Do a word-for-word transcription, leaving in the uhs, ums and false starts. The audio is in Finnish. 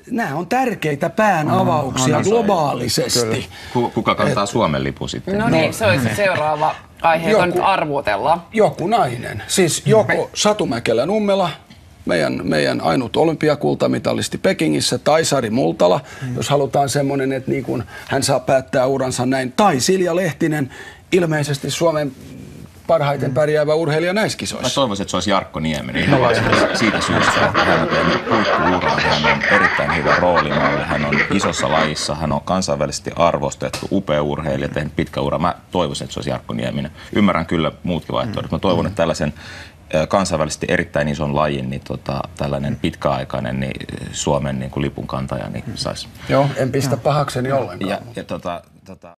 nämä on tärkeitä päänavauksia mm, globaalisesti. Kuka kantaa Et, Suomen lipun sitten? No niin, se olisi seuraava aihe, jota nyt arvutellaan. Joku nainen. Siis joko Satu Mäkelä-Nummela, meidän, meidän ainut olympiakultamitalisti Pekingissä, tai Sari Multala, mm. jos halutaan semmoinen, että niin kun hän saa päättää uransa näin, tai Silja Lehtinen, ilmeisesti Suomen parhaiten pärjäävä urheilija näissä kisoissa. Mä toivoisin, että se olisi Jarkko Nieminen. Ihan siitä syystä, että hän on tehnyt huippu-uran, hän on erittäin hyvä roolimalli, hän on isossa lajissa, hän on kansainvälisesti arvostettu, upea urheilija, tehnyt pitkä ura. Mä toivoisin, että se olisi Jarkko Nieminen. Ymmärrän kyllä muutkin vaihtoehdot. Mä toivon, että tällaisen kansainvälisesti erittäin ison lajin, niin tota, tällainen pitkäaikainen niin Suomen niin kuin lipun kantaja niin saisi. Joo, en pistä pahakseni ollenkaan. Ja, ja tota, tota...